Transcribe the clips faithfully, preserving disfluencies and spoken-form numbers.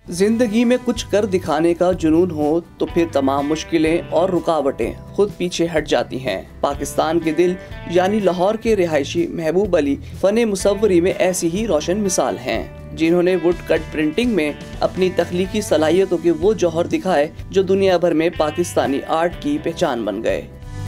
जिंदगी में कुछ कर दिखाने का जुनून हो तो फिर तमाम मुश्किलें और रुकावटें खुद पीछे हट जाती हैं। पाकिस्तान के दिल यानी लाहौर के रिहायशी महबूब अली फने मुसव्वरी में ऐसी ही रोशन मिसाल हैं, जिन्होंने वुड कट प्रिंटिंग में अपनी तख्लीकी सलाहियतों के वो जौहर दिखाए जो दुनिया भर में पाकिस्तानी आर्ट की पहचान बन गए।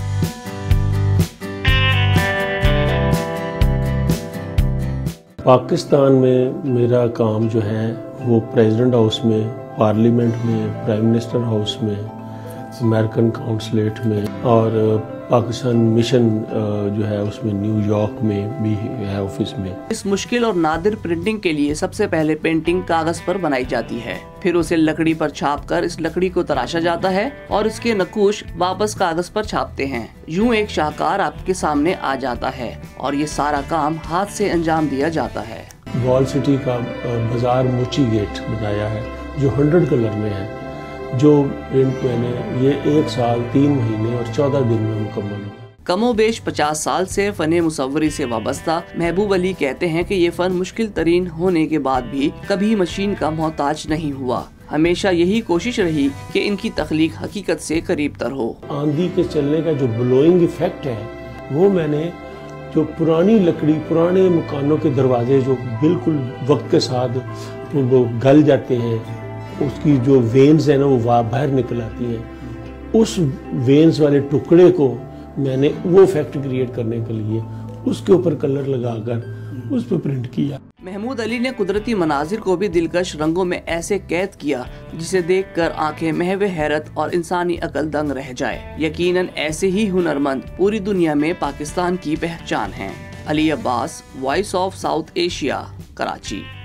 पाकिस्तान में मेरा काम जो है वो प्रेसिडेंट हाउस में, पार्लियामेंट में, प्राइम मिनिस्टर हाउस में, अमेरिकन काउंसलेट में और पाकिस्तान मिशन जो है उसमें न्यूयॉर्क में भी है ऑफिस में। इस मुश्किल और नादिर प्रिंटिंग के लिए सबसे पहले पेंटिंग कागज पर बनाई जाती है, फिर उसे लकड़ी पर छापकर इस लकड़ी को तराशा जाता है और इसके नक्यूश वापस कागज पर छापते हैं। यूं एक शाहकार आपके सामने आ जाता है और ये सारा काम हाथ से अंजाम दिया जाता है। वॉल सिटी का बाजार मोची गेट बनाया है जो हंड्रेड कलर में है, जो प्रिंट मैंने ये एक साल तीन महीने और चौदह दिन में मुकम्मल हुआ। कमोबेश पचास साल से फने मुसव्वरी से वाबस्ता महबूब अली कहते हैं कि ये फन मुश्किल तरीन होने के बाद भी कभी मशीन का मोहताज नहीं हुआ। हमेशा यही कोशिश रही कि इनकी तख्लीक हकीकत से करीब तर हो। आंधी के चलने का जो ब्लोइंग इफेक्ट है वो मैंने जो पुरानी लकड़ी, पुराने मकानों के दरवाजे जो बिल्कुल वक्त के साथ वो गल जाते हैं, उसकी जो वेन्स है ना वो बाहर निकल आती हैं, उस वेन्स वाले टुकड़े को मैंने वो इफेक्ट क्रिएट करने के लिए उसके ऊपर कलर लगाकर उस पर प्रिंट किया। महमूद अली ने कुदरती मनाजिर को भी दिलकश रंगों में ऐसे कैद किया जिसे देखकर आंखें महवे हैरत और इंसानी अकल दंग रह जाए। यकीनन ऐसे ही हुनरमंद पूरी दुनिया में पाकिस्तान की पहचान हैं। Ali Abbas, voice of South Asia, Karachi.